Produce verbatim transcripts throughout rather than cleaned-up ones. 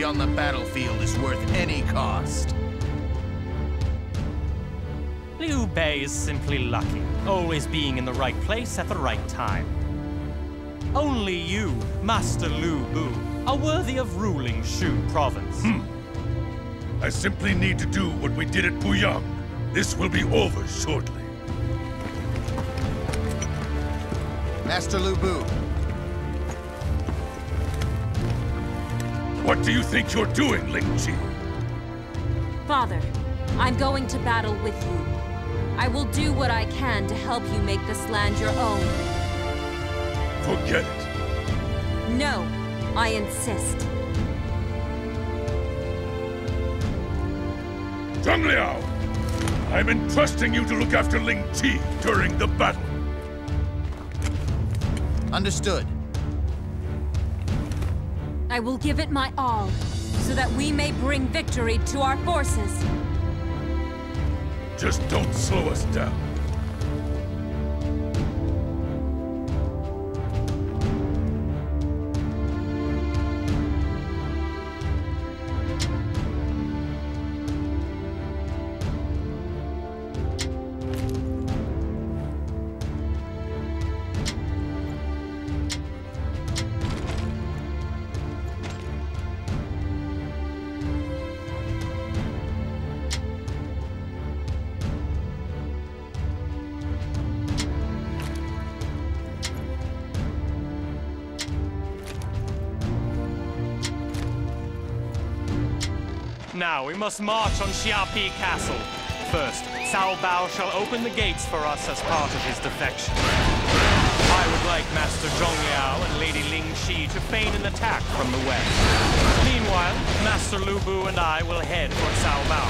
victory on the battlefield is worth any cost. Liu Bei is simply lucky, always being in the right place at the right time. Only you, Master Liu Bei, are worthy of ruling Shu province. Hmm. I simply need to do what we did at Buyang. This will be over shortly. Master Liu Bei. What do you think you're doing, Ling Qi? Father, I'm going to battle with you. I will do what I can to help you make this land your own. Forget it. No, I insist. Zhang Liao! I'm entrusting you to look after Ling Qi during the battle. Understood. I will give it my all, so that we may bring victory to our forces. Just don't slow us down. Now we must march on Xia Pi Castle. First, Cao Cao shall open the gates for us as part of his defection. I would like Master Zhang Liao and Lady Ling Qi to feign an attack from the west. Meanwhile, Master Liu Bei and I will head for Cao Cao.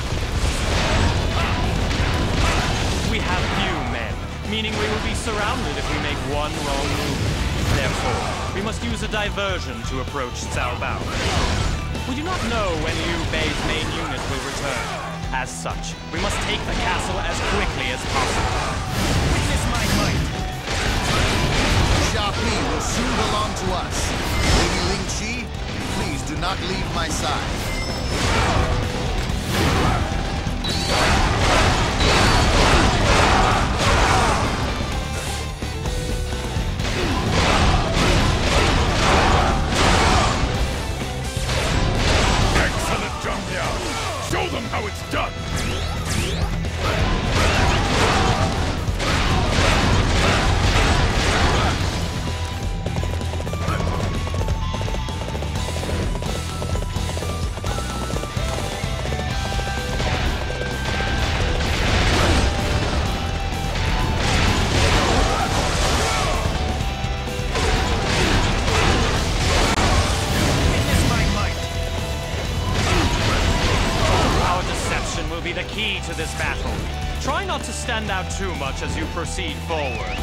We have few men, meaning we will be surrounded if we make one wrong move. Therefore, we must use a diversion to approach Cao Cao. We do not know when Liu Bei's main unit will return. As such, we must take the castle as quickly as possible. Witness my might! Xia Pi will soon belong to us. Lady Ling Qi, please do not leave my side. Show them how it's done! Be the key to this battle. Try not to stand out too much as you proceed forward.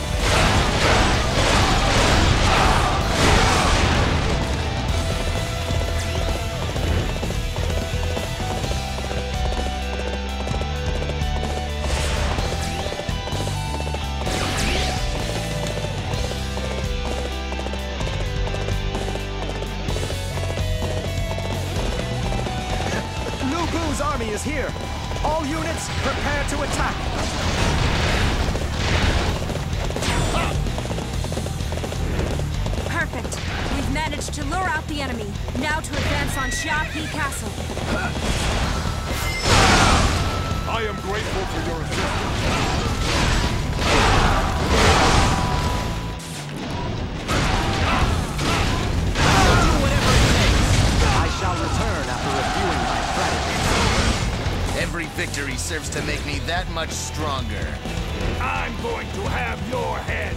Army is here. All units, prepare to attack. Perfect. We've managed to lure out the enemy. Now to advance on Xia Pi Castle. I am grateful for your assistance. I'll do whatever it takes. I shall return after reviewing my strategy. Every victory serves to make me that much stronger. I'm going to have your head!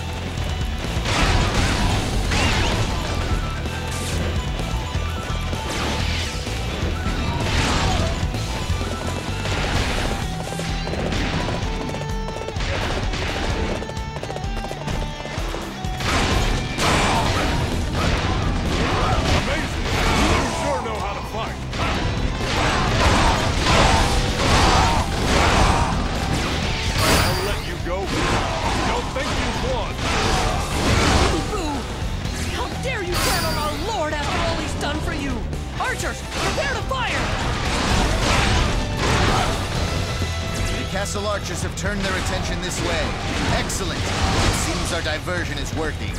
Amazing! You sure know how to fight! Go. Don't think you've won. castle archers have turned their attention this way. Excellent. It seems our diversion is working.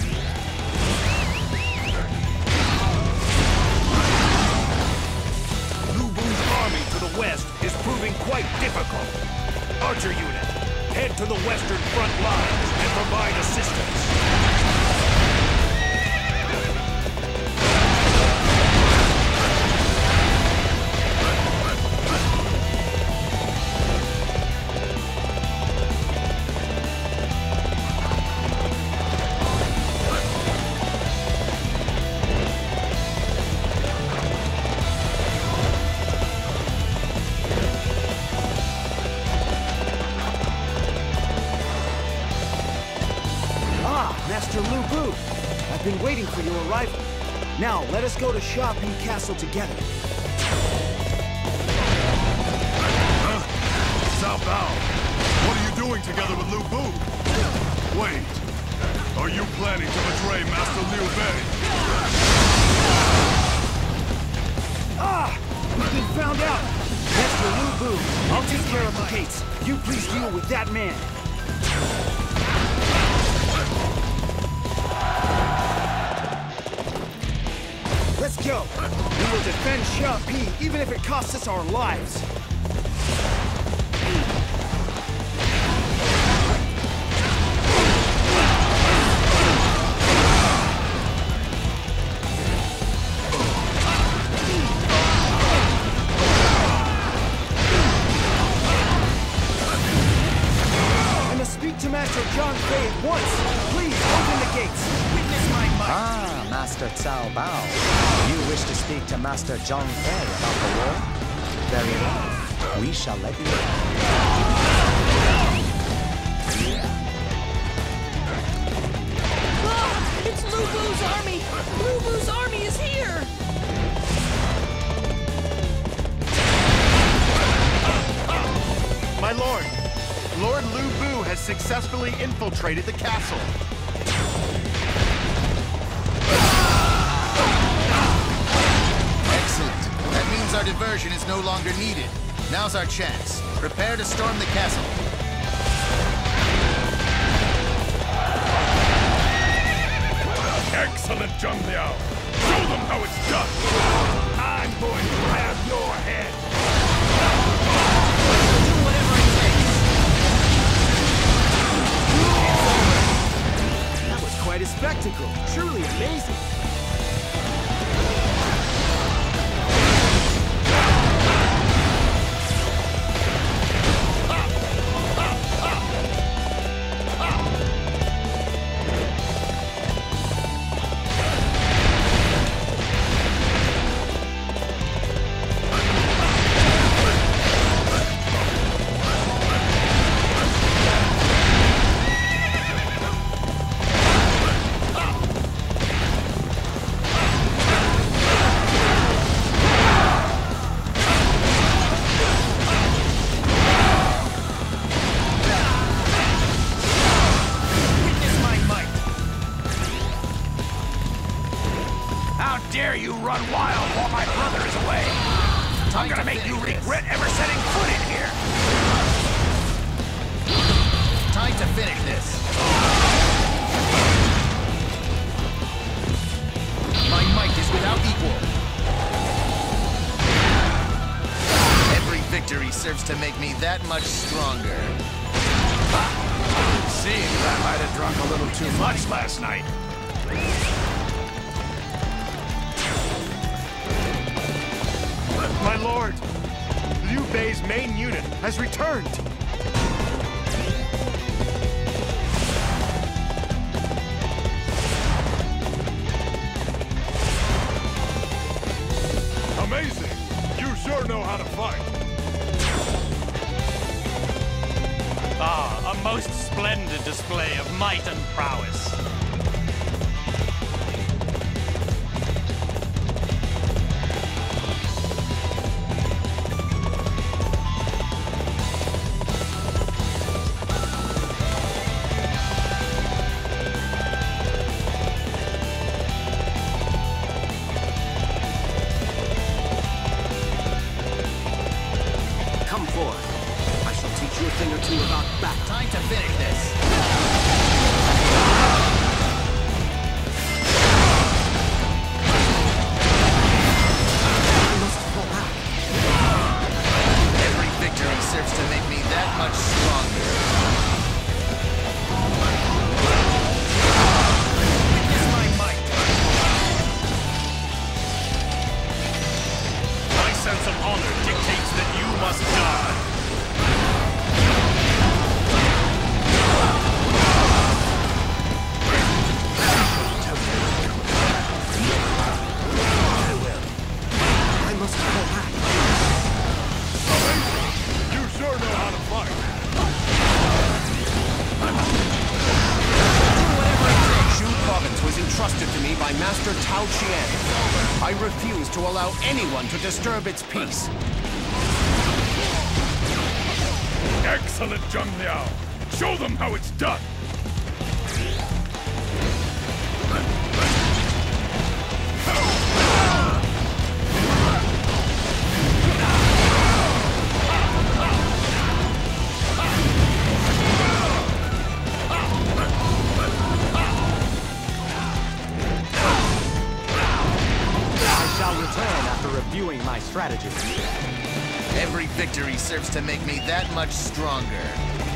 Liu Bei's army to the west is proving quite difficult. Archer unit, head to the western front lines and provide assistance. Master Liu Bei, I've been waiting for your arrival. Now, let us go to Xia Pi Castle together. Huh? Cao Cao, what are you doing together with Liu Bei? Wait, are you planning to betray Master Liu Bei? Ah! We've been found out! Master Liu Bei, I'll take care of the gates. You please deal with that man. Let's go! We will defend Xia Pi, even if it costs us our lives! I must speak to Master Zhang Fei at once! Please, open the gates! Witness my might! Ah, Master Cao Cao. You wish to speak to Master Zhang Fei about the war? Very well. We shall let you in. Ah, it's Liu Bei's army! Liu Bei's army is here! My lord, Lord Liu Bei has successfully infiltrated the castle. Our diversion is no longer needed. Now's our chance. Prepare to storm the castle. Excellent, Zhang Liao. Show them how it's done. I'm going to grab your head. Do whatever it takes. That was quite a spectacle. Truly amazing. Dare you run wild while my brother is away? I'm gonna make you regret ever setting foot in here! Time to finish this. My might is without equal. Every victory serves to make me that much stronger. Seems I might have drunk a little too much last night. My lord, Liu Bei's main unit has returned. Amazing! You sure know how to fight. Ah, a most splendid display of might and prowess. Come forth. I shall teach you a thing or two about back. Time to finish this. I must fall back. Every victory serves to make me that much stronger. Witness my might. My sense of honor dictates that you must die. I must fall back. You sure know how to fight. Shu province was entrusted to me by Master Cao Qian. I refuse to allow anyone to disturb its peace. Excellent, Zhang Liao. Show them how it's done. I shall return after reviewing my strategy. Every victory serves to make me that much stronger.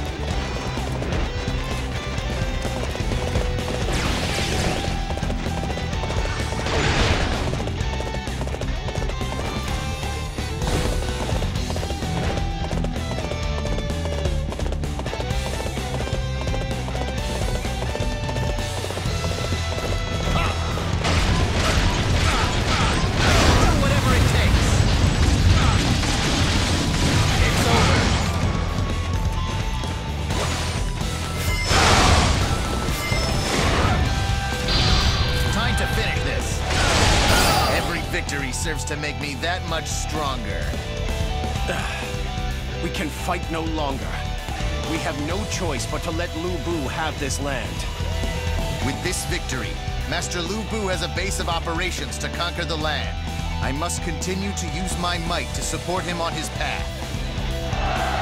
Victory serves to make me that much stronger. We can fight no longer. We have no choice but to let Lu Bu have this land. With this victory, Master Lu Bu has a base of operations to conquer the land. I must continue to use my might to support him on his path.